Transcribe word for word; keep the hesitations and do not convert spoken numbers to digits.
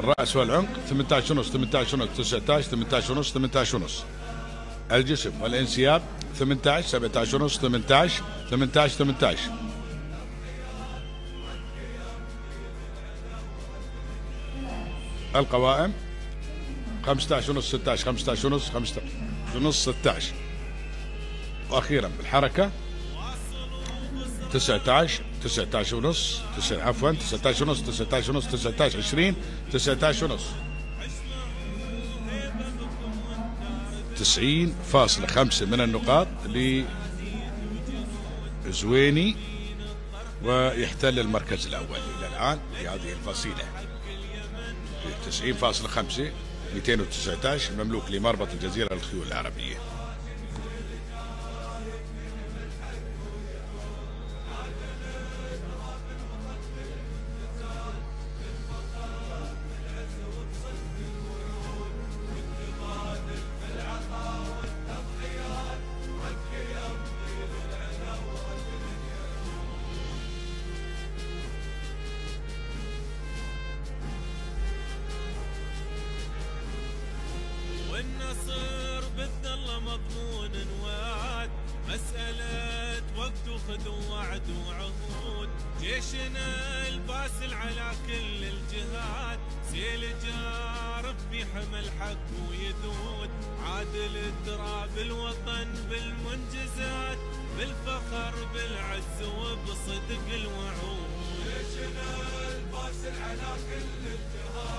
الرأس والعنق ثمانية عشر ونص ثمانية عشر ونص تسعة عشر ثمانية عشر ونص ثمانية عشر ونص. الجسم والانسياب ثمانية عشر سبعة عشر ونص ثمانية عشر ثمانية عشر ثمانية عشر. القوائم خمسة عشر ونص ستة عشر خمسة عشر ونص خمسة عشر ونص ستة عشر. واخيرا بالحركه تسعة عشر تسعة عشر ونص تسعة عفوا تسعة عشر ونص تسعة عشر ونص تسعة عشر عشرين تسعة عشر ونص تسعين فاصلة خمسة من النقاط لزويني، ويحتل المركز الأول إلى الآن في هذه الفصيلة. تسعين فاصلة خمسة مئتين وتسعة عشر مملوك لمربط الجزيرة للخيول العربية. والنصر بالظل مضمون وعد، مسألة وقت وخذ وعد وعهود. جيشنا الباسل على كل الجهات، سيل جارف في حمل حق ويذود. عادل التراب الوطن بالمنجزات، بالفخر بالعز وبصدق الوعود. جيشنا الباسل على كل الجهات،